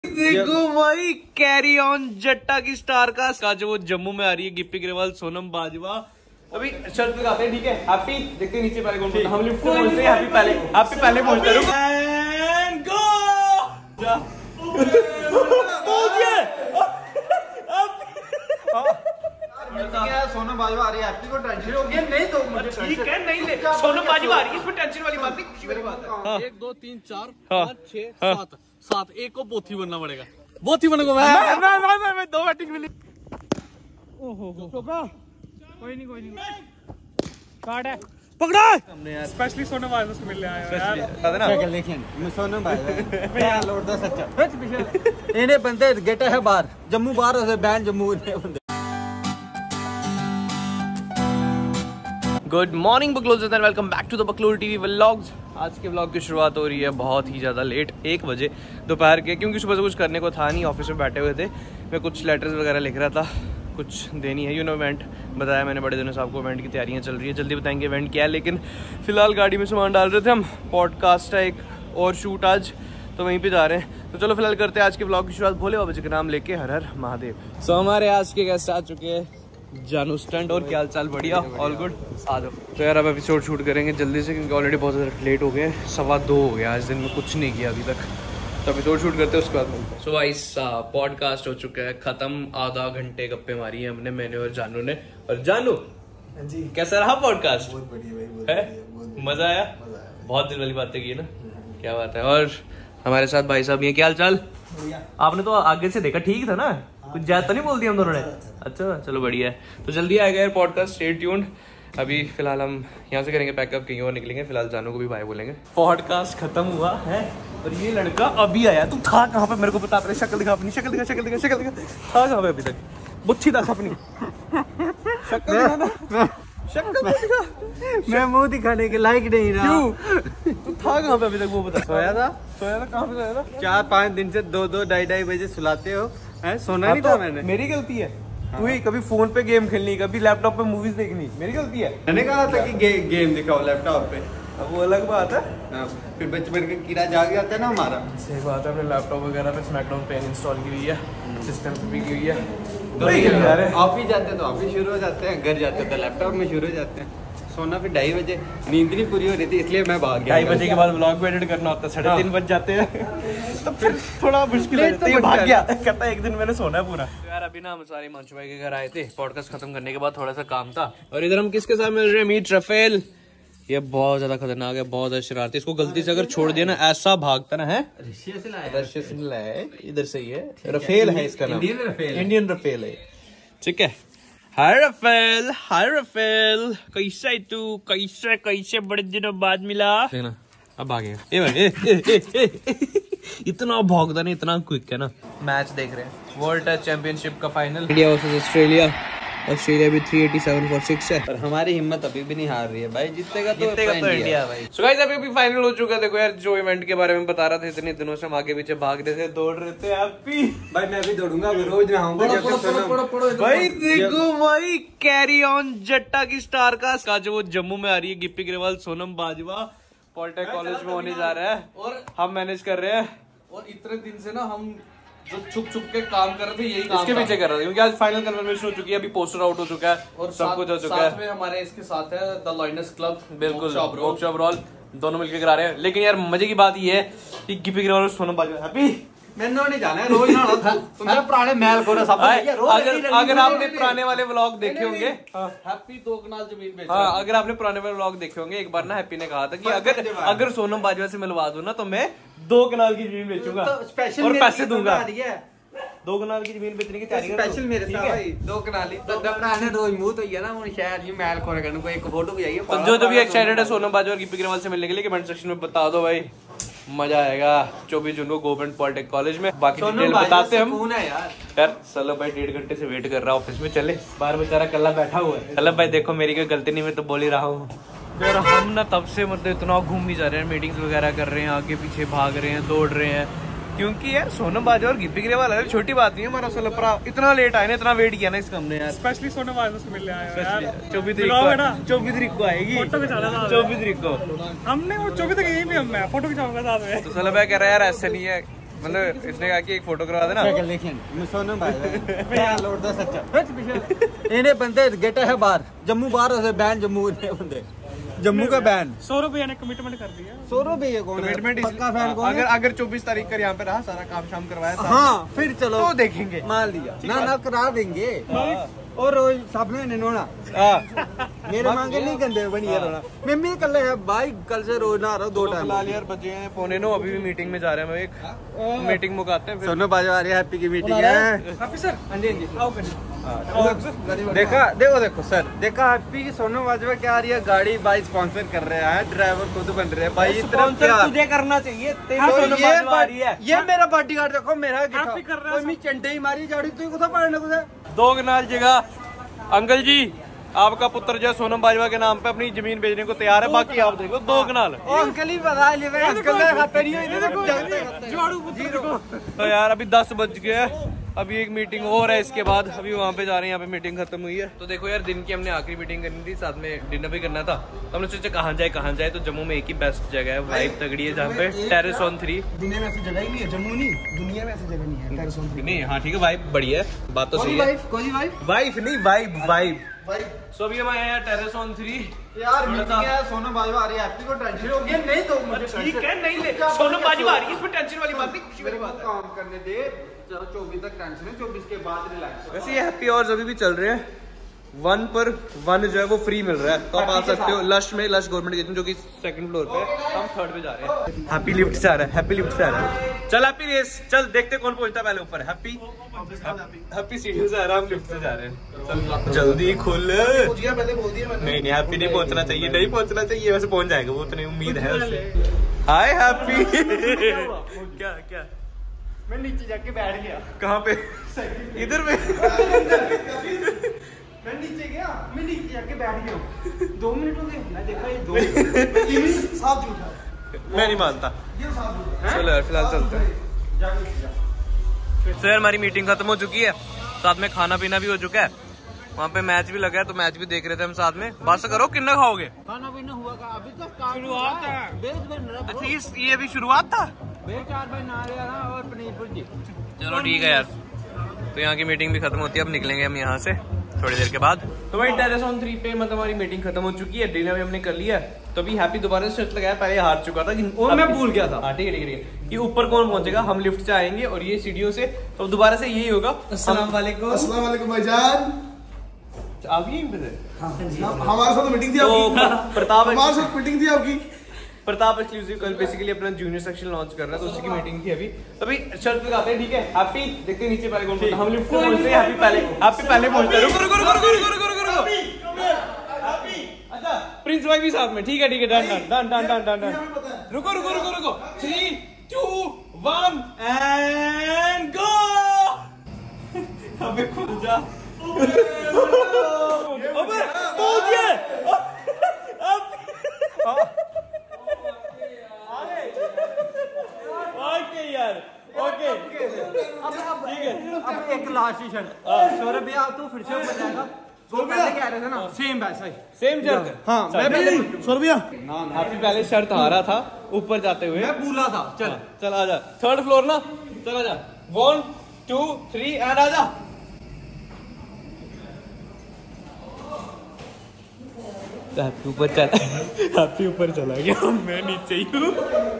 देखो भाई, carry on जट्टा की स्टार का जो वो जम्मू में आ रही है, गिप्पी ग्रेवाल, सोनम बाजवा। अभी शर्ट लगाते हैं, ठीक है। हैप्पी देखते हैं नीचे पहले कौन पहुंचता है। हम लिफ्ट से पहुंचते हैं, हैप्पी पहले पहुंचता है। एंड गो पहुंच गए। सोनम बाजवा आ रही है, हैप्पी को टेंशन हो गई। नहीं तो मुझे ठीक है, नहीं ले, सोनम बाजवा आ रही है, इसमें टेंशन वाली बात नहीं, खुशी वाली बात है। 1 2 3 4 5 6 7 एक को पोथी बनना पड़ेगा। पोथी बनने मैं 2 बैटिंग मिली। ओहो कोई नहीं कार्ड है, पकड़ा हमने यार। स्पेशली सोनम बाजवा से मिलने आया यार। पता ना शक्ल देखिए, मैं सोनम बाजवा मैं लौट दा सच्चा इन्हें बंदे गेटा है बाहर, जम्मू बाहर से बैन जम्मू ने बंदे। गुड मॉर्निंग बकलोज़ and welcome back to the Baklol TV vlogs. आज के व्लॉग की शुरुआत हो रही है बहुत ही ज़्यादा लेट, 1 बजे दोपहर के, क्योंकि सुबह से कुछ करने को था नहीं। ऑफिस में बैठे हुए थे, मैं कुछ लेटर्स वगैरह लिख रहा था, कुछ देनी है। इवेंट बताया मैंने बड़े दिनों से आपको, इवेंट की तैयारियां चल रही है, जल्दी बताएंगे इवेंट क्या है। लेकिन फिलहाल गाड़ी में सामान डाल रहे थे हम, पॉडकास्ट है एक और शूट आज, तो वहीं पे जा रहे हैं। तो चलो फिलहाल करते हैं आज के व्लॉग की शुरुआत भोले बाबा जी का नाम लेके, हर हर महादेव। सो हमारे आज के गेस्ट आ चुके हैं, जानू स्टंट। और क्या हाल चाल? बढ़िया, ऑल गुड। आ जाओ। तो यार अब एपिसोड शूट करेंगे जल्दी से, क्योंकि ऑलरेडी बहुत ज़्यादा लेट हो गए, 2:15 हो गया। आज दिन में कुछ नहीं किया अभी तक, तो एपिसोड शूट करते हैं उसके बाद मिलते हैं। सो गाइस पॉडकास्ट हो चुका है खत्म, आधा घंटे गप्पे मारी है हमने, मैंने और जानू ने। और जानू जी कैसा रहा पॉडकास्ट? बहुत बढ़िया भाई, मजा आया। बहुत दिल वाली बातें की ना, क्या बात है। और हमारे साथ भाई साहब ये, क्या हाल चाल? आपने तो आगे से देखा, ठीक था ना? कुछ ज्यादा तो नहीं बोल दिया हम दोनों ने? अच्छा चलो बढ़िया है। तो जल्दी आएगा यार पॉडकास्ट, स्टे ट्यून्ड। अभी फिलहाल हम यहाँ से करेंगे पैकअप, कहीं और निकलेंगे। फिलहाल जानू को भी भाई बोलेंगे। पॉडकास्ट खत्म हुआ है और ये लड़का अभी आया। तू था कहाँ पे? मेरे को बता, पहले शक्ल दिखा अपनी, शक्ल दिखा। था कहाँ पे अभी तक? बुच्छी था अपनी शक्ल दिखा। मैं मुंह दिखाने के लायक नहीं रहा। क्यों? तू था कहाँ पे अभी तक वो बता। सोया था? कहाँ पे सोया था? 4-5 दिन से 2-2 ढाई बजे सुलाते हो है? सोना नहीं था मैंने। मेरी गलती है। तू ही कभी फोन पे गेम खेलनी, कभी लैपटॉप पे मूवीज देखनी, मेरी गलती है। मैंने कहा था कि गेम दिखाओ लैपटॉप पे, अब वो अलग बात है। फिर बचपन का कीड़ा जाग जाता है ना हमारा। सही बात है। अपने लैपटॉप वगैरह पे स्मैकडाउन पे इंस्टॉल की हुई है, सिस्टम पे भी की हुई है। ऑफिस जाते तो ऑफिस शुरू हो जाते हैं, घर जाते तो लैपटॉप में शुरू हो जाते हैं। सोना फिर 2:30 बजे, नींद नहीं पूरी हो रही थी, इसलिए मैं भाग गया। 2:30 बजे के बाद व्लॉग भी एडिट करना होता है, 3:30 बज जाते हैं तो फिर थोड़ा मुश्किल है। तो ये भाग गया, कहता है एक दिन मैंने सोना है पूरा। तो यार अभी ना हम सारे मंशु भाई के घर आए थे, पॉडकास्ट खत्म करने के बाद थोड़ा सा काम था। और इधर हम किसके साथ मिल रहे हैं? मीट रफेल। ये बहुत ज्यादा खतरनाक है, बहुत ज्यादा शरारती। इसको गलती से अगर छोड़ दिया ना, ऐसा भागता ना है। रशिया से लाया है, इधर से ही है। रफेल है इसका नाम, इंडियन रफेल है, ठीक है। हाय रफेल, कैसा है तू? कैसे बड़े दिनों बाद मिला। देखना अब भागेगा। इतना भागता नहीं, इतना क्विक है ना। मैच देख रहे हैं, वर्ल्ड टेस्ट चैंपियनशिप का final, India versus Australia. Australia भी 387 for 6 है। और हमारी हिम्मत अभी भी नहीं हार रही है भाई, जीतेगा तो इंडिया भाई। सो गाइस अभी फाइनल हो चुका है। देखो यार, जो इवेंट के बारे में बता रहा था, इतने दिनों से हम आगे पीछे भाग रहे थे, दौड़ रहे थे। हैप्पी भाई मैं भी दौड़ूंगा, रोज नहाऊंगा। भाई देखो भाई, कैरी ऑन जट्टा की स्टार का जो वो जम्मू में आ रही है, गिप्पी ग्रेवाल, सोनम बाजवा, पॉलिटेक्निक कॉलेज में होने जा रहा है और हम मैनेज कर रहे हैं। और इतने दिन से ना हम जो छुप के काम कर रहे थे, यही काम इसके पीछे कर रहे थे, क्योंकि आज फाइनल कन्फर्मेशन हो चुकी है, अभी पोस्टर आउट हो चुका है और सब कुछ हो चुका है। साथ में हमारे इसके साथ है द लॉयनर्स क्लब, बिल्कुल वर्कशॉप रोल, दोनों मिलकर करा रहे हैं। लेकिन यार मजे की बात ये है कि गिप्पी ग्रेवाल और सोनम बाजवा हैप्पी। मैंने नहीं जाना है, रोज नहाना था। तुमने पुराने मैल को सब अगर आपने पुराने वाले व्लॉग देखे होंगे, हैप्पी 2 कनाल जमीन बेचा। हाँ, अगर आपने पुराने वाले व्लॉग देखे होंगे, एक बार ना हैप्पी ने कहा था कि अगर सोनम बाजवा से मिलवा दूं ना, तो मैं 2 कनाल की जमीन बेचूंगा और पैसे दूंगा। 2 कनाल की जमीन बेचने की तैयारी कर। स्पेशल मेरे साथ भाई 2 कनाल ही पुराने रोज मुंह तो है ना, वो शहर ये मैल खोने करने को एक फोटो भी आई है। तो जो भी एक्साइटेड है सोनम बाजवा और गिप्पी ग्रेवाल से मिलने के लिए, कमेंट सेक्शन में बता दो भाई, मजा आएगा। 24 जून को गवर्नमेंट पॉलिटेक्निक कॉलेज में। बाकी डिटेल बताते हैं हम यार। सलभ भाई 1.5 घंटे से वेट कर रहा है ऑफिस में, चले बाहर बेचारा कल्ला बैठा हुआ है। सलभ भाई देखो, मेरी कोई गलती नहीं, मैं तो बोल ही रहा हूँ। यार हम ना तब से मतलब इतना घूम ही जा रहे हैं, मीटिंग्स वगैरह कर रहे हैं, आगे पीछे भाग रहे हैं, दौड़ रहे हैं, क्योंकि यार सोनम बाजवा और गिप्पी ग्रेवाल है, छोटी बात नहीं है। हमारा सलपरा इतना लेट आए ना, इतना वेट किया ना इसका हमने यार। स्पेशली सोनम बाजवा से मिलने आए यार। 24 तारीख को आएगी, 24 तारीख को। हमने वो 24 तक यही भी, हम फोटो खिंचाऊंगा साथ में। तो सलभ भाई कह रहा है यार ऐसे नहीं है, मतलब इसने कहा कि एक फोटो करवा देना। सोनम भाई इन्हें बंदे गेटा है बाहर जम्मू बाहर बैन जम्मू बंदे जम्मू का बैन। 100 रुपया ने कमिटमेंट कर दिया। 100 रुपया कौन है? पक्का फैन कौन है? अगर 24 तारीख का यहाँ पे रहा, सारा काम शाम करवाया, हाँ फिर चलो तो देखेंगे। मान लिया ना करा देंगे। और रोज सबने निनोना मेरे मांगे नहीं गंदे बनी रोना। मैं भी कल है भाई, कल से रोज ना रहा 2 टाइम। फिलहाल यार बजे हैं 9:15, अभी भी मीटिंग में जा रहे हैं। मैं एक मीटिंग मुकाते हैं। सोनू बाजवा आ रही है, हैप्पी की मीटिंग है। हैप्पी सर, हाँ जी आओ देखा देखो सर, देखा हैप्पी की सोनू बाजवा क्या आ रही है, गाड़ी भाई स्पॉन्सर कर रहे हैं, ड्राइवर खुद बन रहे हैं भाई। स्पॉन्सर तुझे करना चाहिए। ये मेरा बॉडीगार्ड देखो, मेरा चंडे ही मारी जाड़ी तू कुछ पढ़ने कुछ 2 कनाल जगह। अंकल जी, आपका पुत्र जो है सोनम बाजवा के नाम पे अपनी जमीन बेचने को तैयार है, बाकी आप देखो 2 कनाल। अंकल ही बता तो यार अभी 10 बज गए, अभी एक मीटिंग और है, इसके बाद अभी वहाँ पे जा रहे हैं। यहाँ पे मीटिंग खत्म हुई है। तो देखो यार, दिन की हमने आखिरी मीटिंग करनी थी, साथ में डिनर भी करना था। तो हमने सोचा कहाँ जाए। तो जम्मू में एक ही बेस्ट जगह है, वाइब तगड़ी है, जहाँ पे टेरेस ऑन 3। दुनिया में ऐसी जगह ही नहीं है, जम्मू नहीं, दुनिया में ऐसी जगह नहीं है टेरेस ऑन 3 नहीं। हाँ ठीक है, वाइब बढ़िया है, बात तो सही है। वाइफ नहीं, वाइब। सो अभी हम आए हैं टेरेस ऑन 3 यार। मीटिंग है, सोनम बाजवा आ रही है, हैप्पी को टेंशन हो गई नहीं तो ठीक है, नहीं ले सोनम बाजवा आ रही है, इसमें टेंशन वाली बात नहीं, खुशी वाली बात है। काम करने दे, 24 तक टेंशन है, 24 के बाद रिलैक्स। वैसे ये हैप्पी आवर्स अभी भी चल रहे हैं। 1 पर 1 जो है वो फ्री मिल रहा है, तो आप आ सकते हो। लश में, लश गवर्नमेंट किचन जो कि 2nd फ्लोर पे, हम 3rd पे जा रहे हैं। हैप्पी लिफ्ट से आ रहा है, हैप्पी लिफ्ट से आ रहा है। चल हैप्पी रेस, चल देखते कौन पहुंचता है पहले ऊपर। हैप्पी सीढ़ियों से आ रहा है, हम लिफ्ट से जा रहे हैं। चल जल्दी खुल। पहले बोल दिया मैंने। नहीं हैप्पी नहीं पहुंचना चाहिए, नहीं पहुंचना चाहिए, वैसे पहुंच जाएगा वो, उतनी उम्मीद है उससे। Hi happy. क्या मैं नीचे जाके बैठ गया। कहाँ पे? इधर में। मैं नीचे जाके बैठ गया। 2 मिनट हो गए, मैं देखा ये 2 मिनट साफ झूठा। मैं नहीं मानता। चलो यार फिलहाल चलते हैं। सर हमारी मीटिंग खत्म हो चुकी है, साथ में खाना पीना भी हो चुका है। वहाँ पे मैच भी लगा है, तो मैच भी देख रहे थे हम साथ में। बस करो, कितना खाओगे? खाना पीना हुआ का अभी तक शुरुआत है। अच्छा ये अभी शुरुआत था। 4 भाई नारियल और पनीर भुर्जी। चलो ठीक है यार, तो यहाँ की मीटिंग भी खत्म होती है, अब निकलेंगे हम यहाँ से थोड़ी देर के बाद। तो भाई टेरेस ऑन 3 पे मतलब हमारी मीटिंग खत्म हो चुकी है, डिनर भी हमने कर लिया है। तो अभी हैप्पी दोबारा से शर्त लगाया, पहले हार चुका था और मैं भूल गया था। हाँ ठीक है कि ऊपर कौन पहुंचेगा, हम लिफ्ट से आएंगे और ये सीढ़ियों से, तो दोबारा से यही होगा। अस्सलाम वालेकुम भाईजान, आप यहीं पे थे? हमारे साथ मीटिंग थी आपकी। प्रताप हमारे साथ मीटिंग थी आपकी। प्रताप एक्सक्लूसिव कल बेसिकली अपना जूनियर सेक्शन लॉन्च कर रहा है, तो उसी की मीटिंग थी अभी। तो अभी शर्त लगाते हैं, ठीक है? हैप्पी देखते हैं नीचे पहले कौन पहुंचता है। हम लिफ्ट पे पहुंचते हैं, हैप्पी पहले पहुंचते हैं। रुको। अच्छा प्रिंस भाई भी साथ में, ठीक है डन। रुको 3 2 1 एंड गो। अबे खुल जा। अबे पहुंच गया। ओके यार, ओके ठीक है। अब एक लास्ट शर्त, सौरभ भैया तू फिर से ऊपर जाएगा। वो पहले कह रहे थे ना, सेम वैसा ही, सेम शर्त। हाँ मैं पहले सौरभिया आपकी पहले शर्त हारा था ऊपर जाते हुए, मैं भूला था। चल आजा, 3rd फ्लोर ना, चल आजा। 1 2 3 एंड आजा। हैप्पी ऊपर चला, हैप्पी ऊपर चला गया, मैं नीचे ही हूँ।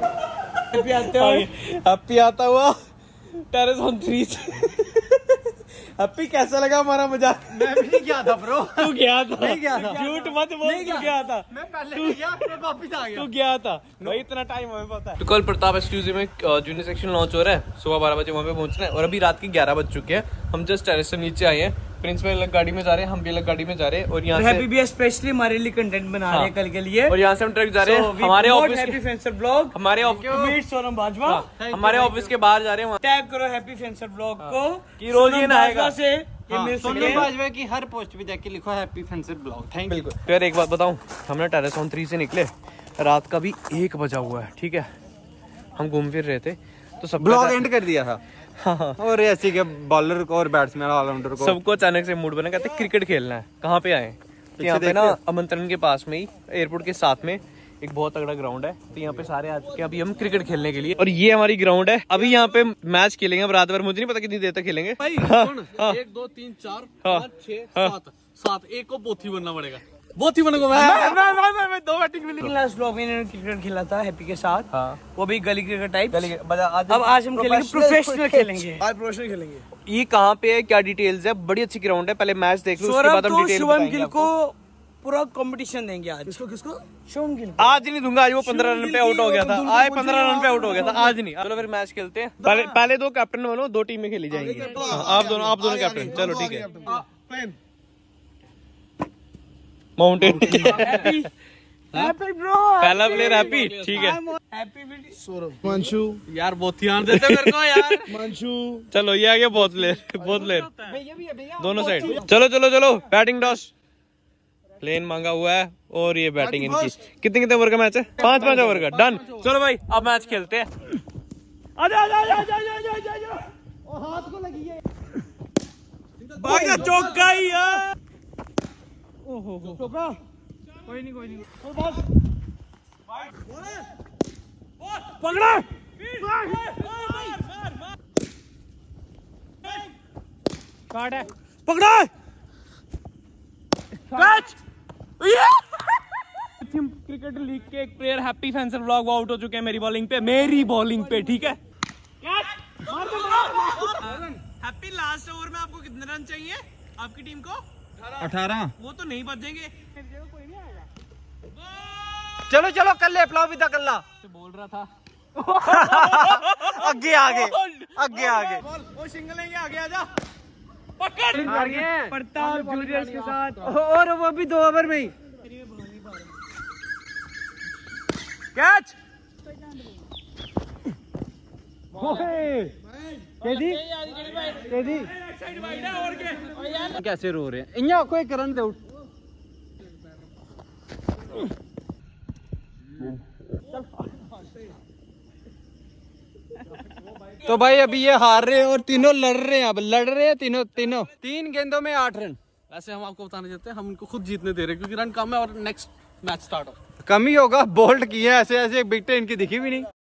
हैप्पी आता हुआ टेरेस ऑन 3 हैप्पी कैसा लगा हमारा मजाक? मैं भी नहीं गया था ब्रो। तू गया था? नहीं गया था। झूठ मत बोल, तू गया था। मैं पहले गया, मैं वापस आ गया। तू गया था भाई, इतना टाइम हमें पता है। तो कल प्रताप एक्सक्लूसिव में जूनियर सेक्शन लॉन्च हो रहा है, सुबह 12 बजे वहाँ पे पहुंचना है, और अभी रात के 11 बज चुके हैं। हम जस्ट टेरेस से नीचे आए हैं, प्रिंस में अलग गाड़ी में जा रहे हैं, हम भी अलग गाड़ी में जा रहे हैं। और यहाँ हैप्पी भी स्पेशली हमारे लिए कंटेंट बना रहे हैं कल के लिए, और यहाँ से हम ट्रक जा रहे हैं हमारे ऑफिस, हैप्पी फेंसर ब्लॉग, हमारे ऑफिस सोनम बाजवा, हमारे ऑफिस के बाहर जा रहे हैं। टैग करो हैप्पी फेंसर ब्लॉग को कि रोज ये नहाएगा से। सोनम बाजवा की हर पोस्ट पे जाके लिखो happy fencer blog. Thank you. तो यार एक बात बताऊं, हमने टेरेस ऑन 3 से निकले, रात का भी 1 बजा हुआ है, ठीक है? हम घूम फिर रहे थे, तो सब ब्लॉग एंड कर दिया था। हाँ। और ऐसे के बॉलर को और बैट्समैन ऑलराउंडर को सबको अचानक से मूड बना, कहते क्रिकेट खेलना है। कहाँ पे आए? यहाँ पे ना आमंत्रण के पास में ही, एयरपोर्ट के साथ में एक बहुत तगड़ा ग्राउंड है, तो यहाँ पे सारे आ चुके हैं अभी हम क्रिकेट खेलने के लिए। और ये हमारी ग्राउंड है, अभी यहाँ पे मैच खेलेंगे अब रात भर, मुझे नहीं पता कितनी देर तक खेलेंगे। भाई सुन, 1 2 3 4 5 6 7 7 एक को पोथी बनना पड़ेगा। पोथी बनने को मैं 2 बैटिंग मिली। लास्ट ब्लॉग में इन्होंने क्रिकेट खेला था हैप्पी के साथ। हाँ। वो भी गली क्रिकेट टाइप। अब आज हम खेलेंगे प्रोफेशनल खेलेंगे। आज प्रोफेशनल खेलेंगे। ये कहाँ पे है, क्या डिटेल्स है? बड़ी अच्छी ग्राउंड है, पहले मैच देख लो उसके बाद हम डिटेल शुभम गिल को पूरा कंपटीशन देंगे आज। किसको शुभम गिल आज नहीं दूंगा, आज वो 15 रन पे आउट हो गया था, आज 15 रन पे आउट हो गया था, आज नहीं। चलो फिर मैच खेलते हैं। पहले 2 कैप्टन बनो, 2 टीमें खेली जाएंगी। आप दोनों कैप्टन। चलो ठीक है। Mountain happy bro. पहला प्लेयर हैप्पी, ठीक है। हैप्पी सौरभ, मंशु यार बहुत ध्यान देते मेरे को यार। मंशु। चलो ये आ गया बहुत प्लेयर भैया भैया दोनों साइड। चलो बैटिंग टॉस। प्लेन मांगा हुआ है और ये बैटिंग इनकी। कितने ओवर का मैच है? 5 ओवर का। डन। चलो भाई अब मैच खेलते हैं। हाथ को लगी है। भागा चौका ही है। ओहो चोपड़ा। कोई नहीं पकड़ा। कार्ड है। पकड़ा। कैच। क्रिकेट लीग के एक player happy fencer vlog out हो चुके हैं मेरी बॉलिंग पे, ठीक है। हैप्पी लास्ट ओवर में आपको कितने रन चाहिए आपकी टीम को? 18। वो तो नहीं बचेंगे। चलो कर ले प्लाव विदा कर ला। बोल रहा था आगे वो सिंगल लेंगे, आगे आजा। प्रताप जूनियर्स के साथ, और वो भी 2 ओवर में ही। कैच। कैसे रो रहे हैं इन्हें कोई करन दे। तो भाई अभी ये हार रहे हैं और तीनों लड़ रहे हैं। अब लड़ रहे हैं तीनों 3 गेंदों में 8 रन। वैसे हम आपको बताना चाहते हैं, हम उनको खुद जीतने दे रहे हैं क्योंकि रन कम है और नेक्स्ट मैच स्टार्ट हो। कम ही होगा, बोल्ड किया ऐसे विकेटें इनकी दिखी भी नहीं।